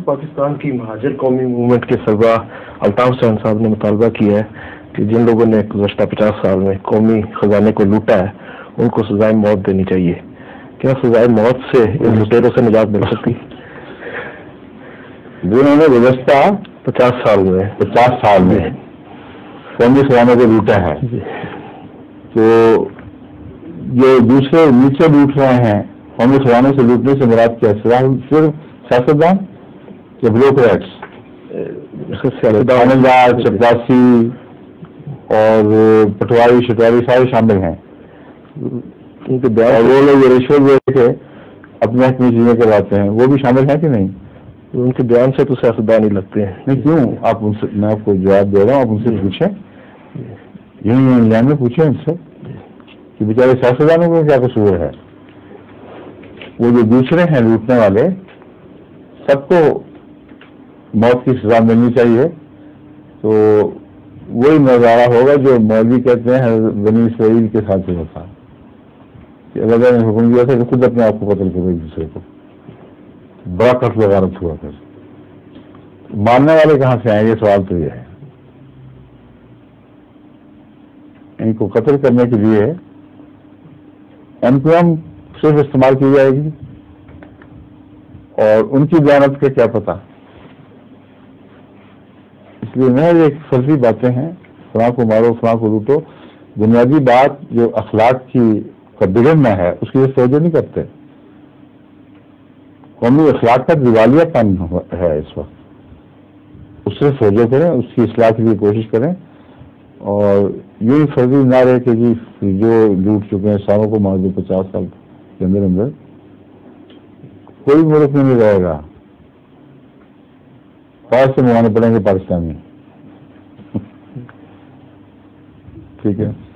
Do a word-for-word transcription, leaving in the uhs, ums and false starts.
पाकिस्तान की महाजर कौमी मूवमेंट के सरबराह अल्ताफ हुसैन साहब ने मुतालबा किया है कि जिन लोगों ने गुज़श्ता पचास साल में कौमी खजाने को लूटा है उनको सजाए मौत देनी चाहिए। क्या सजाए मौत से इन लुटेरों से निजात मिल सकती? जिन्होंने गुज़श्ता पचास साल में पचास साल में कौमी खजाने को लूटा है, तो जो दूसरे नीचे लूट रहे हैं कौमी खजाने से लूटने से मुराद क्या है? सिर्फ सियासतदान या ब्यूरोक्रेट्स, थानेदार, चपरासी और पटवारी शटवारी सारे शामिल हैं। और वो लोग रिश्वत दे के अपने हक में चीजें करवाते हैं, वो भी शामिल है कि नहीं? उनके बयान से तो सियासतदान ही लगते हैं। नहीं क्यों? आप उनसे, मैं आपको जवाब दे रहा हूँ, आप उनसे पूछें, यूनियन लैंड में पूछें उनसे कि बेचारे सियासतदानों को क्या कसूर है। वो जो दूसरे हैं लूटने वाले, सबको मौत की सजा मिलनी चाहिए। तो वही नजारा होगा जो मौलवी कहते हैं बनी इसराइल के साथ हुआ था, अल्लाह ने हुक्म दिया था कि खुद अपने आप को कत्ल करो एक दूसरे को। बड़ा कत्ल गारत हुआ था। मारने वाले कहां से आए, ये सवाल तो ये है। इनको कत्ल करने के लिए एमक्यूएम सिर्फ इस्तेमाल की जाएगी और उनकी दयानत का क्या पता। इसलिए मैं ये फर्जी बातें हैं, फलां को मारो फलां को लूटो, बुनियादी बात जो अखलाक की का बिगड़ना है उसकी ये तवज्जो नहीं करते। कौमी अखलाक का दिवालियापन है इस वक्त, उससे तवज्जो करें, उसकी इस्लाह के लिए कोशिश करें और यूं ही फर्जी ना रहे कि जी जो लूट चुके हैं सालों को मार दो पचास साल के अंदर अंदर, कोई मुल्क में नहीं रहेगा, पास से मंगाने पड़ेंगे पाकिस्तानी। ठीक है।